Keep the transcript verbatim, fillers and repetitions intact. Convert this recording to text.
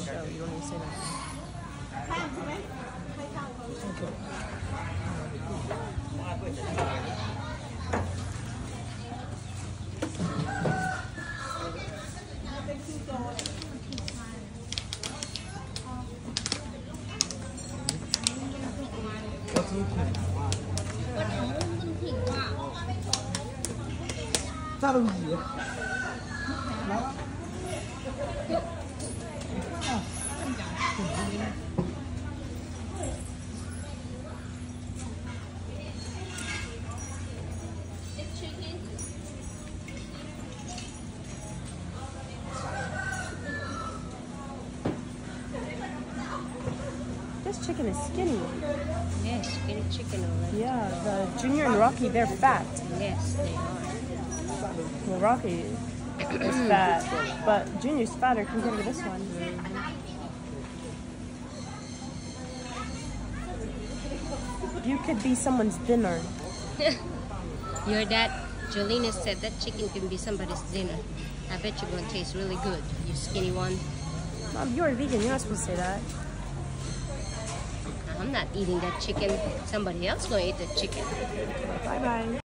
show. You don't need to say that. Sao gì vậy? This chicken is skinny. Yes, skinny chicken already. Yeah, the Junior and Rocky, they're fat. Yes, they are. Well, Rocky is fat, but Junior's fatter compared to this one. You could be someone's dinner. Your dad, Jolina said that chicken can be somebody's dinner. I bet you're gonna taste really good, you skinny one. Mom, you're a vegan. You're not supposed to say that. I'm not eating that chicken. Somebody else gonna eat that chicken. Bye-bye.